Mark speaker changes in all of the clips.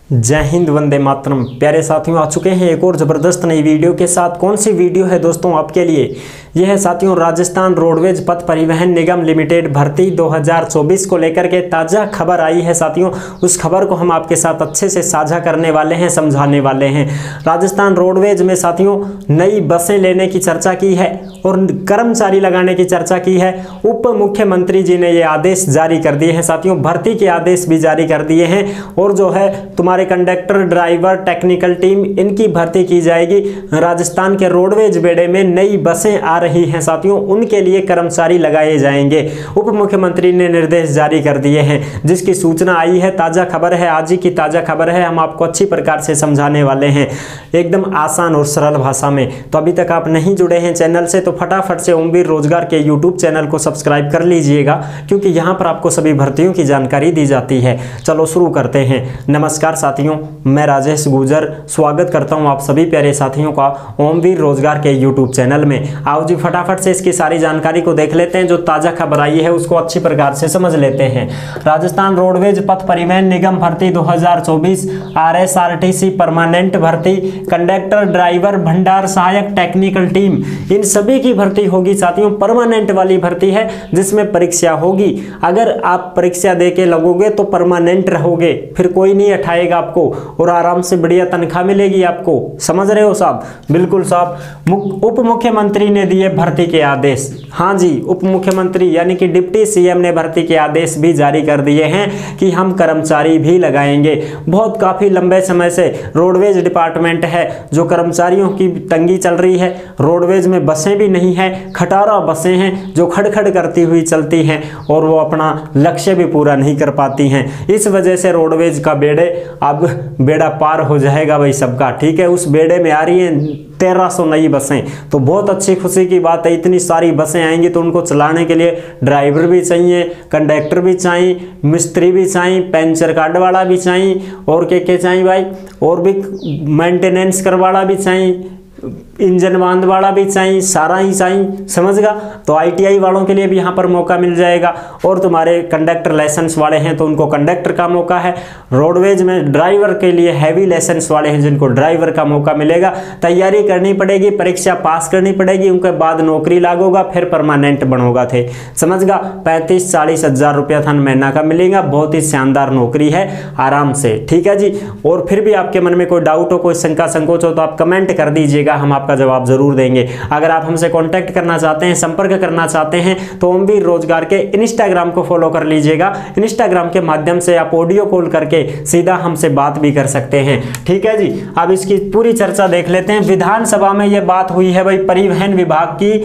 Speaker 1: जय हिंद, वंदे मातरम। प्यारे साथियों, आ चुके हैं एक और ज़बरदस्त नई वीडियो के साथ। कौन सी वीडियो है दोस्तों आपके लिए? यह है साथियों राजस्थान रोडवेज पथ परिवहन निगम लिमिटेड भर्ती 2024 को लेकर के ताज़ा खबर आई है साथियों। उस खबर को हम आपके साथ अच्छे से साझा करने वाले हैं, समझाने वाले हैं। राजस्थान रोडवेज में साथियों नई बसें लेने की चर्चा की है और कर्मचारी लगाने की चर्चा की है। उप मुख्यमंत्री जी ने ये आदेश जारी कर दिए हैं साथियों। भर्ती के आदेश भी जारी कर दिए हैं और जो है तुम्हारे कंडक्टर, ड्राइवर, टेक्निकल टीम, इनकी भर्ती की जाएगी। राजस्थान के रोडवेज बेड़े में नई बसें आ रही हैं साथियों, उनके लिए कर्मचारी लगाए जाएंगे। उप मुख्यमंत्री ने निर्देश जारी कर दिए हैं, जिसकी सूचना आई है। ताज़ा खबर है, आज ही की ताज़ा खबर है। हम आपको अच्छी प्रकार से समझाने वाले हैं, एकदम आसान और सरल भाषा में। तो अभी तक आप नहीं जुड़े हैं चैनल से तो फटाफट से ओमवीर रोजगार के यूट्यूब चैनल को सब्सक्राइब कर लीजिएगा, क्योंकि यहाँ पर आपको सभी भर्तियों की जानकारी दी जाती है। चलो शुरू करते हैं। नमस्कार साथियों, मैं राजेश गुजर स्वागत करता हूँ आप सभी प्यारे साथियों का ओमवीर रोजगार के यूट्यूब चैनल में। आओ जी फटाफट से इसकी सारी जानकारी को देख लेते हैं। जो ताज़ा खबर आई है उसको अच्छी प्रकार से समझ लेते हैं। राजस्थान रोडवेज पथ परिवहन निगम भर्ती 2024 RSRTC परमानेंट भर्ती, कंडक्टर, ड्राइवर, भंडार सहायक, टेक्निकल टीम, इन सभी की भर्ती होगी साथियों। परमानेंट वाली भर्ती है जिसमें परीक्षा होगी। अगर आप परीक्षा दे के लगोगे तो परमानेंट रहोगे, फिर कोई नहीं हटाएगा आपको और आराम से बढ़िया तनख्वाह मिलेगी आपको। समझ रहे हो साहब? बिल्कुल साहब। उप मुख्यमंत्री ने दिए भर्ती के आदेश। हाँ जी, उप मुख्यमंत्री यानी कि डिप्टी सीएम ने भर्ती के आदेश भी जारी कर दिए हैं कि हम कर्मचारी भी लगाएंगे। बहुत काफी लंबे समय से रोडवेज डिपार्टमेंट है जो कर्मचारियों की तंगी चल रही है। रोडवेज में बसें भी नहीं है, खटारा बसें हैं जो खड़खड़ करती हुई चलती हैं और वो अपना लक्ष्य भी पूरा नहीं कर पाती हैं। इस वजह से रोडवेज का बेड़े अब बेड़ा पार हो जाएगा भाई सबका, ठीक है। उस बेड़े में आ रही है 1300 नई बसें, तो बहुत अच्छी खुशी की बात है। इतनी सारी बसें आएंगी तो उनको चलाने के लिए ड्राइवर भी चाहिए, कंडक्टर भी चाहिए, मिस्त्री भी चाहिए, पंचर कार्ड वाला भी चाहिए, और क्या चाहिए भाई, और भी मेंटेनेंस करवाला भी चाहिए, इंजन बांध वाला भी चाहिए, सारा ही चाहिए। समझ गा? तो ITI वालों के लिए भी यहाँ पर मौका मिल जाएगा। और तुम्हारे कंडक्टर लाइसेंस वाले हैं तो उनको कंडक्टर का मौका है। रोडवेज में ड्राइवर के लिए हैवी लाइसेंस वाले हैं जिनको ड्राइवर का मौका मिलेगा। तैयारी करनी पड़ेगी, परीक्षा पास करनी पड़ेगी, उनके बाद नौकरी लागोगा, फिर परमानेंट बनोगा थे। समझ गा? 35-40 हजार रुपया थान महीना का मिलेगा। बहुत ही शानदार नौकरी है, आराम से, ठीक है जी। और फिर भी आपके मन में कोई डाउट हो, कोई शंका संकोच हो तो आप कमेंट कर दीजिएगा, हम आपका जवाब जरूर देंगे। अगर आप हमसे कांटेक्ट करना चाहते हैं, संपर्क करना चाहते हैं तो ओमवीर रोजगार के इंस्टाग्राम को फॉलो कर लीजिएगा। इंस्टाग्राम के माध्यम से आप ऑडियो कॉल करके सीधा हमसे बात भी कर सकते हैं, ठीक है जी। अब इसकी पूरी चर्चा देख लेते हैं। विधानसभा में यह बात हुई है भाई, परिवहन विभाग की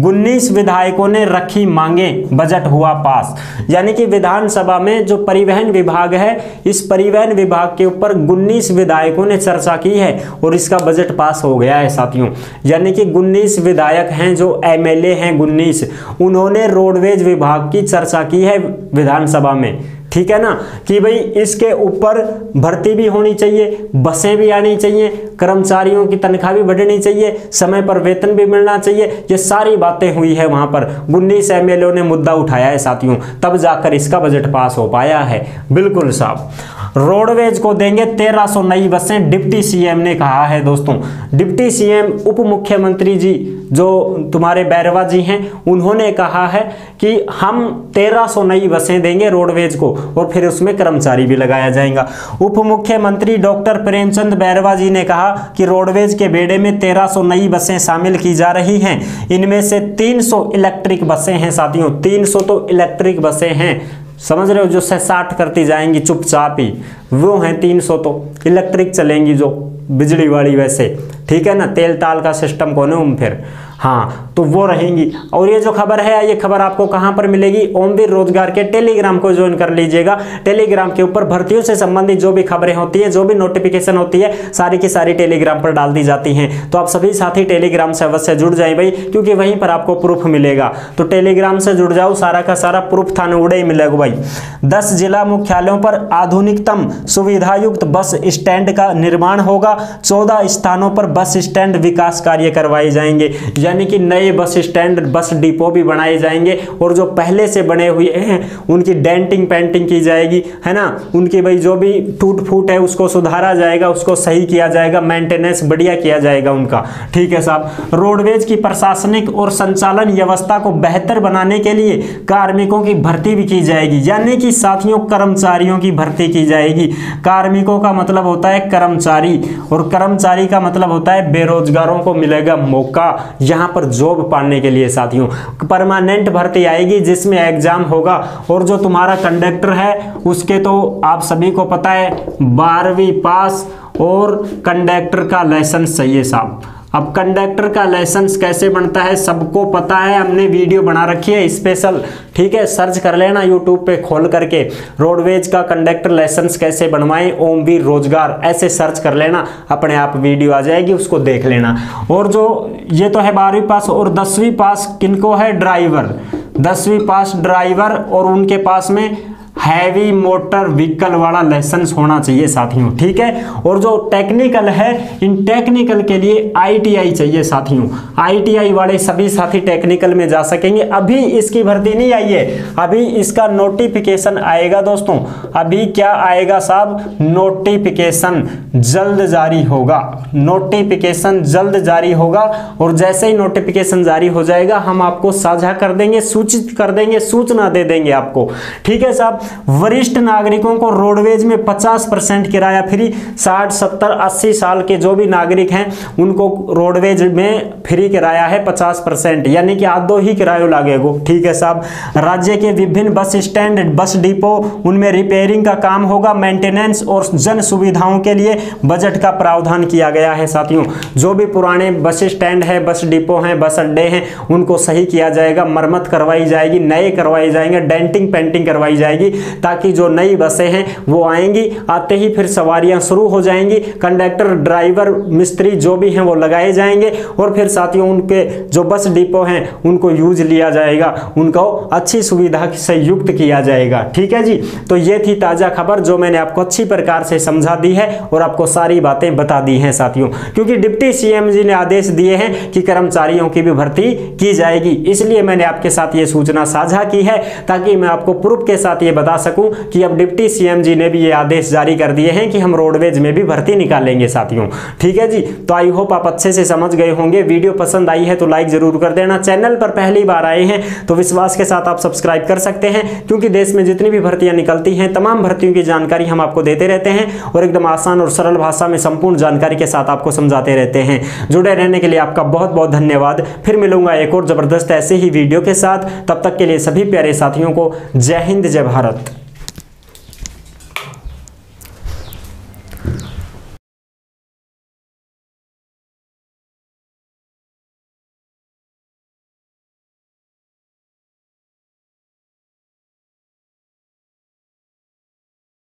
Speaker 1: 19 विधायकों ने रखी मांगे, बजट हुआ पास। यानी कि विधानसभा में जो परिवहन विभाग है, इस परिवहन विभाग के ऊपर 19 विधायकों ने चर्चा की है और इसका बजट पास हो गया है साथियों। यानी कि 19 विधायक हैं जो MLA हैं 19, उन्होंने रोडवेज विभाग की चर्चा की है विधानसभा में, ठीक है ना। कि भाई इसके ऊपर भर्ती भी होनी चाहिए, बसें भी आनी चाहिए, कर्मचारियों की तनख्वाह भी बढ़नी चाहिए, समय पर वेतन भी मिलना चाहिए। ये सारी बातें हुई है वहां पर। 19 MLA ने मुद्दा उठाया है साथियों, तब जाकर इसका बजट पास हो पाया है। बिल्कुल साहब। रोडवेज को देंगे 1300 नई बसें, डिप्टी सीएम ने कहा है दोस्तों। डिप्टी सीएम उप मुख्यमंत्री जी जो तुम्हारे बैरवा जी हैं, उन्होंने कहा है कि हम 1300 नई बसें देंगे रोडवेज को और फिर उसमें कर्मचारी भी लगाया जाएगा। उप मुख्यमंत्री डॉक्टर प्रेमचंद बैरवा जी ने कहा कि रोडवेज के बेड़े में 1300 नई बसें शामिल की जा रही हैं। इनमें से 300 इलेक्ट्रिक बसें हैं साथियों। 300 तो इलेक्ट्रिक बसें हैं, समझ रहे हो, जो 60 करती जाएंगी चुपचाप ही, वो हैं 300 तो इलेक्ट्रिक चलेंगी, जो बिजली वाली वैसे, ठीक है ना। तेल ताल का सिस्टम कौन है फिर, हाँ, तो वो रहेंगी। और ये जो खबर है, ये खबर आपको कहां पर मिलेगी? ओमवीर रोजगार के टेलीग्राम को ज्वाइन कर लीजिएगा। टेलीग्राम के ऊपर भर्तियों से संबंधित जो भी खबरें होती है, जो भी नोटिफिकेशन होती है, सारी की सारी टेलीग्राम पर डाल दी जाती हैं। तो आप सभी साथी टेलीग्राम से अवश्य जुड़ जाए भाई, क्योंकि वहीं पर आपको प्रूफ मिलेगा। तो टेलीग्राम से जुड़ जाओ, सारा का सारा प्रूफ थाने उड़े ही मिलेगा भाई। 10 जिला मुख्यालयों पर आधुनिकतम सुविधायुक्त बस स्टैंड का निर्माण होगा। 14 स्थानों पर बस स्टैंड विकास कार्य करवाए जाएंगे। यानी कि नए बस स्टैंड, बस डिपो भी बनाए जाएंगे और जो पहले से बने हुए हैं उनकी डेंटिंग पेंटिंग की जाएगी, है ना। उनकी भाई जो भी टूट फूट है उसको सुधारा जाएगा, उसको सही किया जाएगा, मेंटेनेंस बढ़िया किया जाएगा उनका। ठीक है साहब। रोडवेज की प्रशासनिक और संचालन व्यवस्था को बेहतर बनाने के लिए कार्मिकों की भर्ती भी की जाएगी, यानी कि साथियों कर्मचारियों की भर्ती की जाएगी। कार्मिकों का मतलब होता है कर्मचारी और कर्मचारी का मतलब होता है बेरोजगारों को मिलेगा मौका यहां पर जॉब पाने के लिए। साथियों परमानेंट भर्ती आएगी जिसमें एग्जाम होगा और जो तुम्हारा कंडक्टर है उसके तो आप सभी को पता है 12वीं पास और कंडक्टर का लाइसेंस चाहिए साहब। अब कंडक्टर का लाइसेंस कैसे बनता है सबको पता है, हमने वीडियो बना रखी है स्पेशल। ठीक है, सर्च कर लेना यूट्यूब पे खोल करके, रोडवेज का कंडक्टर लाइसेंस कैसे बनवाएं, ओमवीर रोजगार ऐसे सर्च कर लेना, अपने आप वीडियो आ जाएगी, उसको देख लेना। और जो ये तो है 12वीं पास और 10वीं पास किनको है, ड्राइवर। 10वीं पास ड्राइवर और उनके पास में हैवी मोटर व्हीकल वाला लाइसेंस होना चाहिए साथियों। ठीक है, और जो टेक्निकल है इन टेक्निकल के लिए आईटीआई चाहिए साथियों। आईटीआई वाले सभी साथी टेक्निकल में जा सकेंगे। अभी इसकी भर्ती नहीं आई है, अभी इसका नोटिफिकेशन आएगा दोस्तों। अभी क्या आएगा साहब, नोटिफिकेशन जल्द जारी होगा। नोटिफिकेशन जल्द जारी होगा और जैसे ही नोटिफिकेशन जारी हो जाएगा हम आपको साझा कर देंगे, सूचित कर देंगे, सूचना दे देंगे आपको। ठीक है साहब। वरिष्ठ नागरिकों को रोडवेज में 50% किराया फ्री। 60, 70, 80 साल के जो भी नागरिक हैं उनको रोडवेज में फ्री किराया है 50%, यानी कि आधो ही किराया लागेगा। ठीक है साहब। राज्य के विभिन्न बस स्टैंड, बस डिपो, उनमें रिपेयरिंग का काम होगा। मेंटेनेंस और जन सुविधाओं के लिए बजट का प्रावधान किया गया है साथियों। जो भी पुराने बस स्टैंड है, बस डिपो हैं, बस अड्डे हैं, उनको सही किया जाएगा, मरम्मत करवाई जाएगी, नए करवाए जाएंगे, डेंटिंग पेंटिंग करवाई जाएगी, ताकि जो नई बसें हैं वो आएंगी, आते ही फिर सवारियां शुरू हो जाएंगी। कंडक्टर, ड्राइवर, मिस्त्री जो भी हैं वो लगाए जाएंगे और फिर साथियों उनके जो बस डिपो हैं उनको यूज लिया जाएगा, उनको अच्छी सुविधा से युक्त किया जाएगा। ठीक है जी। तो ये थी ताजा खबर जो मैंने आपको अच्छी प्रकार से समझा दी है और आपको सारी बातें बता दी हैं साथियों, क्योंकि डिप्टी सीएम जी ने आदेश दिए हैं कि कर्मचारियों की भी भर्ती की जाएगी, इसलिए मैंने आपके साथ ये सूचना साझा की है ताकि मैं आपको प्रूफ के साथ ये बता सकूं कि अब डिप्टी सीएम जी ने भी ये आदेश जारी कर दिए हैं कि हम रोडवेज में भी भर्ती निकालेंगे साथियों। ठीक है जी। तो आई होप आप अच्छे से समझ गए होंगे। वीडियो पसंद आई है तो लाइक जरूर कर देना। चैनल पर पहली बार आए हैं तो विश्वास के साथ आप सब्सक्राइब कर सकते हैं, क्योंकि देश में जितनी भी भर्तियां निकलती हैं तमाम भर्तियों की जानकारी हम आपको देते रहते हैं और एकदम आसान और सरल भाषा में संपूर्ण जानकारी के साथ आपको समझाते रहते हैं। जुड़े रहने के लिए आपका बहुत बहुत धन्यवाद। फिर मिलूंगा एक और जबरदस्त ऐसे ही वीडियो के साथ। तब तक के लिए सभी प्यारे साथियों को जय हिंद, जय भारत।